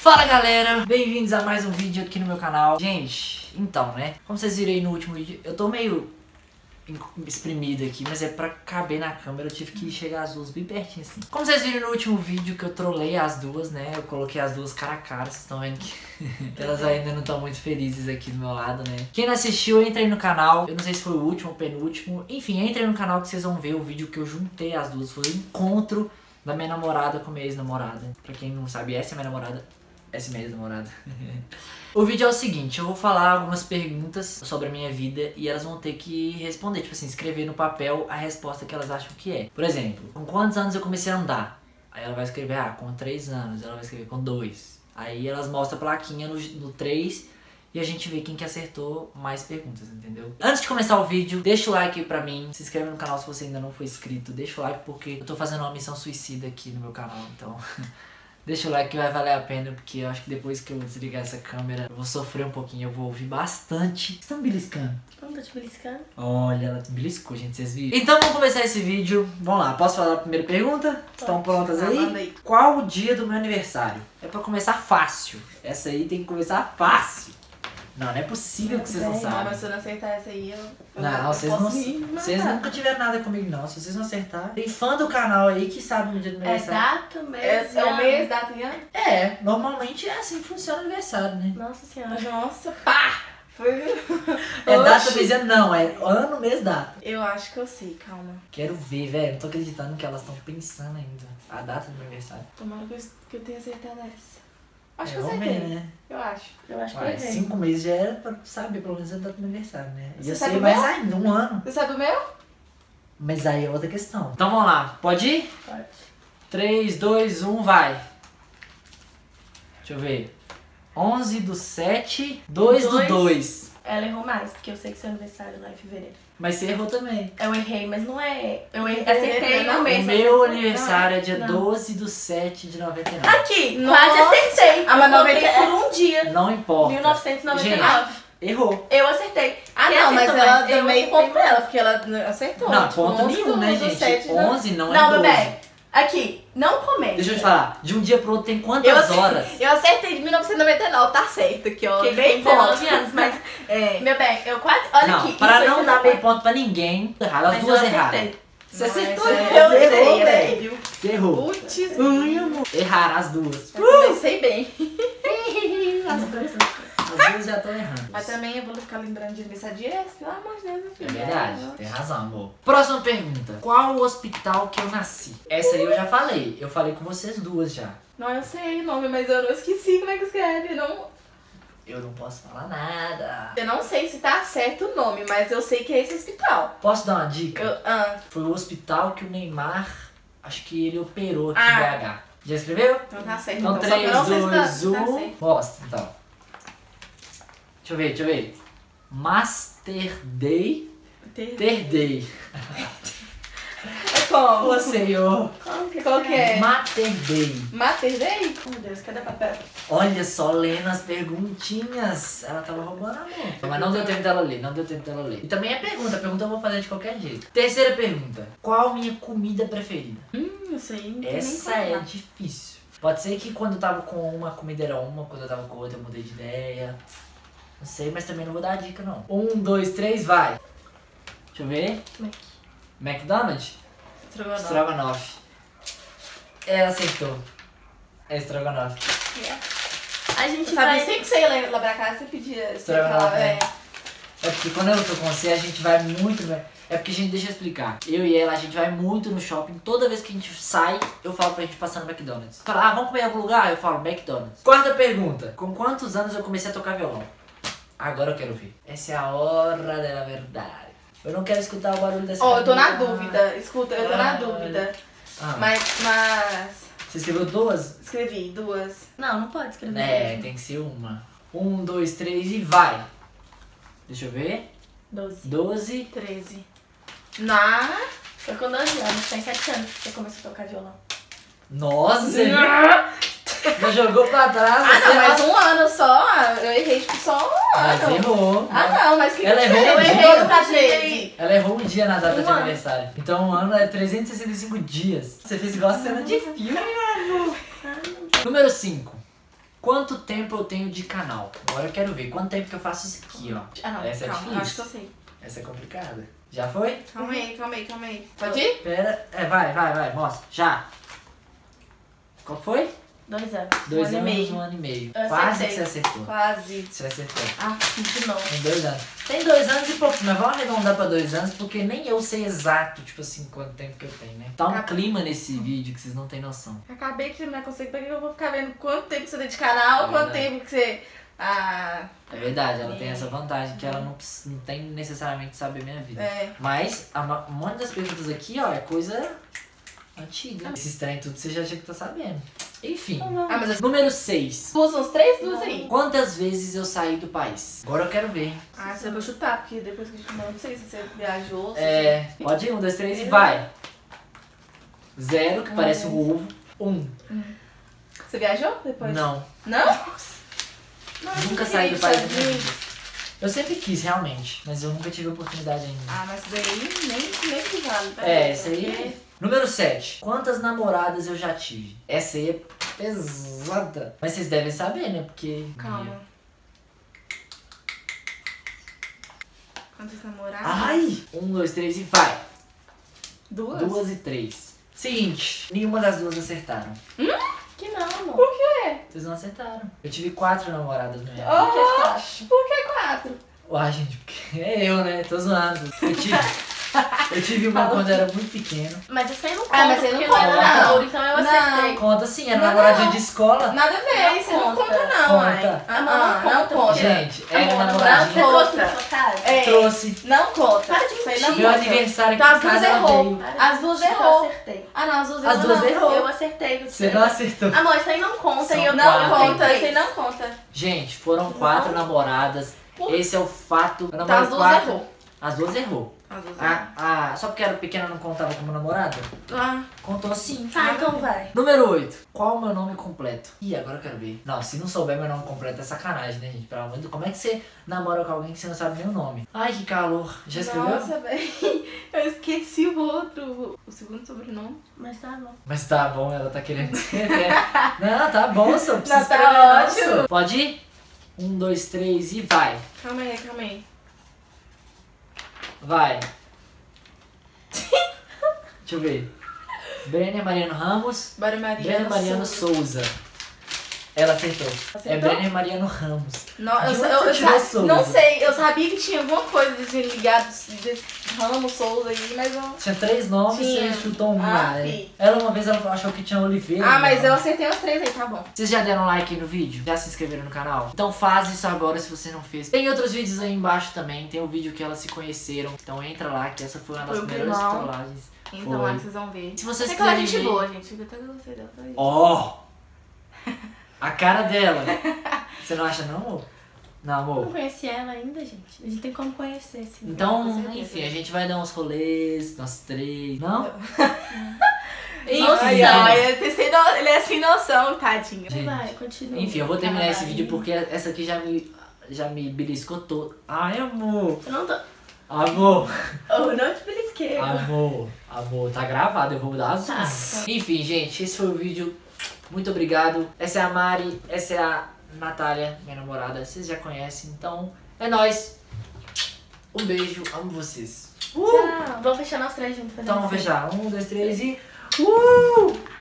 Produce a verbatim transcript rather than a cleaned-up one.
Fala galera, bem-vindos a mais um vídeo aqui no meu canal. Gente, então né, como vocês viram aí no último vídeo, eu tô meio espremido aqui, mas é pra caber na câmera, eu tive que chegar as duas bem pertinho assim. Como vocês viram no último vídeo que eu trolei as duas, né, eu coloquei as duas cara a cara, vocês estão vendo que elas ainda não estão muito felizes aqui do meu lado, né. Quem não assistiu, entra aí no canal, eu não sei se foi o último ou penúltimo, enfim, entra aí no canal que vocês vão ver o vídeo que eu juntei as duas, foi o encontro da minha namorada com minha ex-namorada. Pra quem não sabe, essa é minha namorada. Essa é minha ex-namorada. O vídeo é o seguinte, eu vou falar algumas perguntas sobre a minha vida e elas vão ter que responder, tipo assim, escrever no papel a resposta que elas acham que é. Por exemplo, com quantos anos eu comecei a andar? Aí ela vai escrever, ah, com três anos, ela vai escrever com dois. Aí elas mostram a plaquinha no, no três e a gente vê quem que acertou mais perguntas, entendeu? Antes de começar o vídeo, deixa o like aí pra mim, se inscreve no canal se você ainda não foi inscrito, deixa o like porque eu tô fazendo uma missão suicida aqui no meu canal, então... Deixa o like que vai valer a pena, porque eu acho que depois que eu desligar essa câmera, eu vou sofrer um pouquinho, eu vou ouvir bastante. Vocês estão me beliscando? Não tô te beliscando. Olha, ela te beliscou, gente, vocês viram? Então vamos começar esse vídeo. Vamos lá, posso falar a primeira pergunta? Estão prontas aí? Manda aí. Qual o dia do meu aniversário? É pra começar fácil. Essa aí tem que começar fácil. Não, não é possível que vocês não Não, sabem. mas se eu não acertar essa aí, eu... eu Não, eu vocês, posso não, me vocês matar. nunca tiveram nada comigo não, se vocês não acertarem. Tem fã do canal aí que sabe o dia do meu É aniversário. data, mês, é, é o mês, data e ano? É, normalmente é assim que funciona o aniversário, né? Nossa senhora. Nossa, pá! Foi... É data, Oxi. mês, ano, não, é ano, mês, data. Eu acho que eu sei, calma. Quero ver, velho, não tô acreditando que elas estão pensando ainda. A data do meu aniversário. Tomara que eu, que eu tenha acertado essa. Acho É, que eu vamos acertei. ver, né? Eu acho. Eu acho que Ué, eu errei. cinco meses já era pra saber pelo menos a data do meu aniversário, né? Você Ia sabe ser o mais meu? ainda, um ano. Você sabe o meu? Mas aí é outra questão. Então vamos lá, pode ir? Pode. três, dois, um, vai. Deixa eu ver. onze do sete, dois do Dois. dois. Ela errou mais, porque eu sei que seu aniversário lá é em fevereiro. Mas você errou também. Eu errei, mas não é... Eu errei, Fevereiro, acertei não. no mês. O meu acertei- aniversário é dia não. doze do sete de noventa e nove. Aqui, Nossa. quase acertei. Ah, mas Eu coloquei noventa por um dia. Não importa. mil novecentos e noventa e nove. Errou. Eu acertei. Ah, Quem não, mas acertou ela mais? Eu deu meio acertei ponto pra mais. ela, porque ela acertou. Não, tipo, ponto onze nenhum, do- né, do gente? sete, né? onze não é Não, doze. bebê. Aqui, não comenta. Deixa eu te falar, de um dia pro outro tem quantas Eu acertei, horas? eu acertei de mil novecentos e noventa e nove, tá certo aqui, ó. Que Meio tem dezenove ponto. anos, mas... É. Meu bem, eu quase... Olha Não, aqui. para isso não aí dar foi meio ponto pra ninguém, errado, as Mas duas eu erraram. acertei. Você Mas acertou, é- eu você errou, errei, velho. viu? Você errou. Putz, Erraram as duas. eu comecei bem. As duas, as duas já estão errando. Mas também eu vou ficar lembrando de aniversário de ex, pelo amor de Deus, meu É filho. verdade, tem razão, amor. Próxima pergunta. Qual o hospital que eu nasci? Essa aí eu já falei. Eu falei com vocês duas já. Não, eu sei o nome, mas eu não esqueci como é que escreve. Não... Eu não posso falar nada. Eu não sei se tá certo o nome, mas eu sei que é esse hospital. Posso dar uma dica? Eu, ah, Foi o hospital que o Neymar, acho que ele operou aqui Ah. em B H. Já escreveu? então tá certo. Então, Só que eu três, não sei se tá- dois, se tá um. certo. Mostra, então. Deixa eu ver, deixa eu ver. Master Day. Ter- Ter Day. É como? Ô, senhor. Qual que é? Mater Day. Mater Day? Meu Deus, cadê o papel? Olha só, lendo as perguntinhas. Ela tava roubando a mão. Mas não deu tempo dela ler, não deu tempo dela ler. E também é pergunta, a pergunta eu vou fazer de qualquer jeito. Terceira pergunta. Qual a minha comida preferida? Hum, isso aí não tem nem Essa como é falar. difícil. Pode ser que quando eu tava com uma, a comida era uma, quando eu tava com outra eu mudei de ideia. Não sei, mas também não vou dar dica não. Um, dois, três, vai. Deixa eu ver. Mac. McDonald's? Estrogonofe. Estrogonofe. Ela acertou. É estrogonofe. A gente Eu sabia vai... sempre que você ia lá pra casa, você pedia... Você Estrogonofe, falava, né? é. É porque quando eu tô com você, a gente vai muito... no- É porque, gente, deixa eu explicar. Eu e ela, a gente vai muito no shopping. Toda vez que a gente sai, eu falo pra gente passar no McDonald's. Fala, ah, vamos comer em algum lugar? Eu falo, McDonald's. Quarta pergunta. Com quantos anos eu comecei a tocar violão? Agora eu quero ver. Essa é a hora da verdade. Eu não quero escutar o barulho dessa Ó, eu tô na cadeira. dúvida. Escuta, eu tô na Ah, dúvida. Ah, Mas, mas... Você escreveu duas? Escrevi duas. Não, não pode escrever. É, tem que ser uma. Um, dois, três e vai. Deixa eu ver. doze. Doze. Treze. Na... Foi com doze anos, tem sete anos que você começou a tocar violão. Nossa, você viu? Já jogou pra trás. Ah, você não, mas um ano só. Eu errei, tipo, só um Mas ano. errou. Ah, não, mas que Ela que errou eu um errei dia. no treze. Ela errou um dia na data Um de ano. aniversário. Então um ano é trezentos e sessenta e cinco dias. Você fez igual a cena de filme, mano. Número cinco. Quanto tempo eu tenho de canal? Agora eu quero ver. Quanto tempo que eu faço isso aqui, ó. Ah, não, Essa é calma, difícil. acho que eu sei. Essa é complicada. Já foi? Calma aí, calma aí, calma aí. Pode ir? Pera. É, vai, vai, vai. Mostra. Já. Qual foi? Dois anos. Dois Um ano anos, e meio. um ano e meio. Eu Quase acertei. que você acertou. Quase. Você acertou. Ah, de novo. Tem dois anos. Tem dois anos e pouco, mas vamos arredondar pra dois anos, porque nem eu sei exato, tipo assim, quanto tempo que eu tenho, né? Tá um Acab- clima nesse vídeo que vocês não têm noção. Acabei de terminar com você, porque eu vou ficar vendo quanto tempo você tem de canal, É quanto verdade. tempo que você... Ah, É verdade, ela tem essa vantagem, que ela não, precisa- não tem necessariamente saber minha vida. é. Mas a ma- um monte das perguntas aqui, ó, é coisa antiga. Esses trem tudo você já tinha que tá sabendo. Enfim. Ah, mas eu... Número seis. Duas, uns três, duas aí. Quantas vezes eu saí do país? Agora eu quero ver. Ah, você vai chutar, porque depois que a gente não, não sei se você viajou, se É. Pode ir, um, dois, três e vai. Zero, que parece um ovo. Um. você... Você viajou depois? Não. Não? Nunca saí do país da minha vida. Eu sempre quis, realmente, mas eu nunca tive oportunidade ainda. Ah, mas isso daí nem, nem que vale, tá? É, essa aí. Porque- Número sete. Quantas namoradas eu já tive? Essa aí é pesada. Mas vocês devem saber, né? Porque. Calma. Quantas namoradas? Ai! Um, dois, três e vai! Duas? Duas e três. Seguinte, nenhuma das duas acertaram. Que não, amor. Por quê? Vocês não acertaram. Eu tive quatro namoradas na minha vida. Oh, que é quatro? por que quatro? Uai, gente, porque é eu, né? Tô zoando. Eu tive, eu tive uma quando eu era muito pequeno. Mas isso aí não conta, Ah, mas você não porque conta, não era não. namoro, então eu Não. acertei. Conta sim, era Não, namoradinha não. de escola. Nada a ver, Não isso não conta. conta não, Conta. ai. Ah, Amor, ah, não não conta, conta. Gente, era Amor, namoradinha. Você trouxe na sua casa? É. Trouxe. Não conta. Para de Isso aí mentir. não Meu conta. aniversário Então aqui as em duas casa ela errou. veio. Para de As duas mentir, errou. Eu acertei. Ah, não, as duas As errou. duas não. errou. Eu acertei. Você não acertou. Amor, isso aí não conta São e eu Não quatro. conta, isso aí não conta. Gente, foram quatro namoradas. Esse é o fato. Eu Tá, namorei as duas quatro. errou. As duas errou. As duas errou. Ah, ah, só porque era pequena não contava como namorada? Ah, Contou sim. Tá, então vai. Número oito. Qual o meu nome completo? Ih, agora eu quero ver. Não, se não souber meu nome completo é sacanagem, né, gente? Pelo amor de Deus. Como é que você namora com alguém que você não sabe nem o nome? Ai, que calor. Já escreveu? nossa, velho. Eu esqueci o outro. O segundo sobrenome. Mas tá bom. Mas tá bom, ela tá querendo escrever. Não, tá bom, só precisa Não, tá escrever não, ótimo. só. Pode ir? Um, dois, três e vai. Calma aí, calma aí. Vai. Deixa eu ver. Brenner Mariano Ramos. Bora, Maria. Brenner Mariano Souza. Ela acertou. É Acertou? Brenner Mariano Ramos. Não, eu, De sa- onde eu, você eu tirou sa- Souza? não sei, eu sabia que tinha alguma coisa de ligado de Ramos Souza aí, mas eu. Tinha três nomes e Tinha. você chutou um Ah, lá, né? fi. Ela uma vez ela achou que tinha Oliveira. Ah, mas não. eu acertei os três aí, tá bom. Vocês já deram like aí no vídeo? Já se inscreveram no canal? Então faz isso agora se você não fez. Tem outros vídeos aí embaixo também. Tem o vídeo que elas se conheceram. Então entra lá, que essa foi uma das Foi o melhores primão. trollagens. Então Foi. lá vocês vão ver. Se vocês É que ela é quiserem gente ver- boa, gente. Eu até gostei dela. Foi isso. Ó! A cara dela. Você não acha não, amor? Não, Eu amor. não conheci ela ainda, gente. A gente tem como conhecer, sim. Com Então, certeza. enfim, a gente vai dar uns rolês, nós três. Não? Nossa, Ai, ai, ele é sem no- ele é sem noção, tadinho. Gente. Vai, continua. Enfim, eu vou terminar esse Caralho. vídeo porque essa aqui já me, já me beliscou todo. Ai, amor. Eu não tô... Amor. Eu não te belisquei. Amor. Amor, tá gravado, eu vou dar as Tá, unhas. tá. Enfim, gente, esse foi o vídeo. Muito obrigado. Essa é a Mari, essa é a Natália, minha namorada. Vocês já conhecem, então é nóis. Um beijo, amo vocês. Tchau. Vamos fechar nós três juntos. Então vamos fechar. Um, dois, três e... Uh!